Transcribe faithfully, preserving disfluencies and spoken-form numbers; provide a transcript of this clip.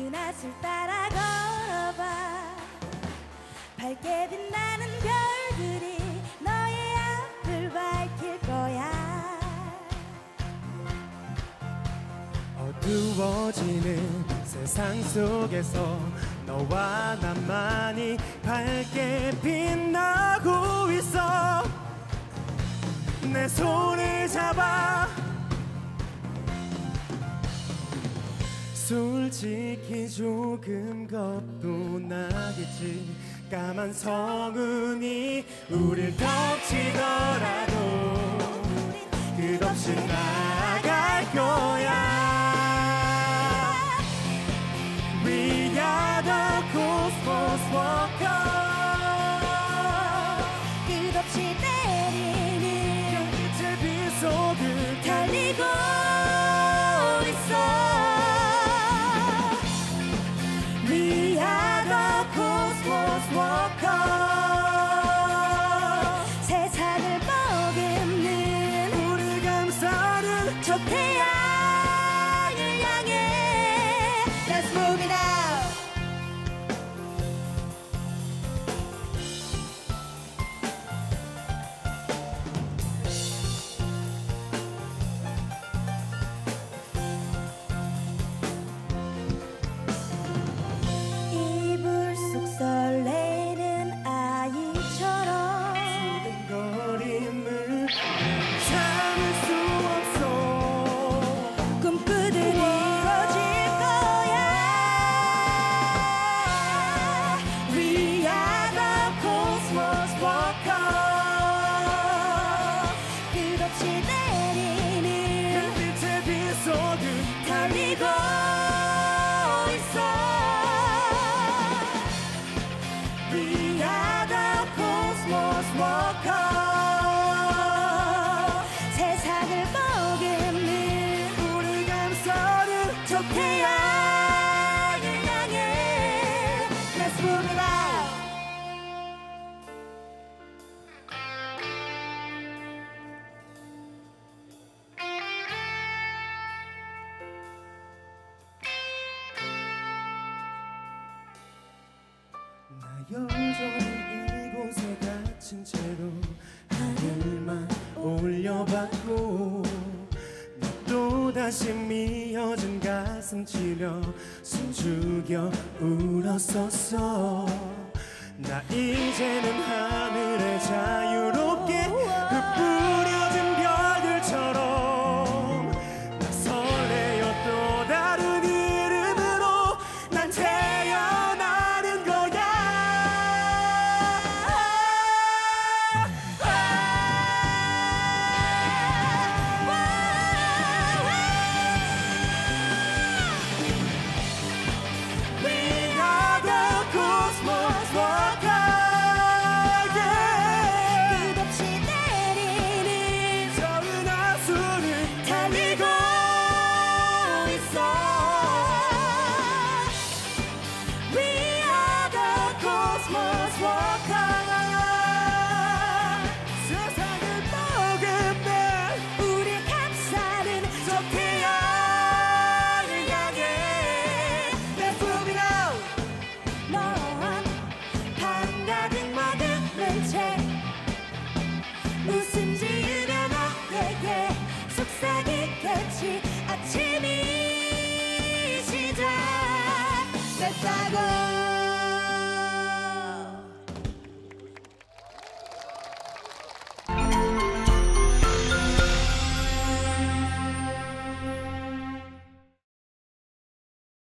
낯을 따라 걸어봐. 밝게 빛나는 별들이 너의 앞을 밝힐 거야. 어두워지는 세상 속에서 너와 나만이 밝게 빛나고 있어. 내 손을 잡아. 솔직히 조금 겁도 나겠지. 까만 성운이 우릴 덮치더라도 끝없이 나아갈 거야. We are the cosmos walker. 끝없이 내리는 빛의 빗속을 달리고 있어. We are the cosmos walker. 세상을 먹이는 우리 감싸는 저 태양을 향해 Let's move it out. 이불 속 설레는 아이처럼 수근거림을 참을 수 없어. 꿈꾸듯 이뤄질 거야. We are the cosmos walker. 끝없이 내리는 빛의 빗속을 달리고 있어. We are the cosmos walker. 세상을 먹이는 우리 감싸는 저 태양을 향해 Let's move it out. 나 여전히 이곳에 갇힌 채로 하늘만 올려봤고, 나 또다시 미어진 가슴 치며 숨죽여 울었었어. 나 이제는 하늘의 자유로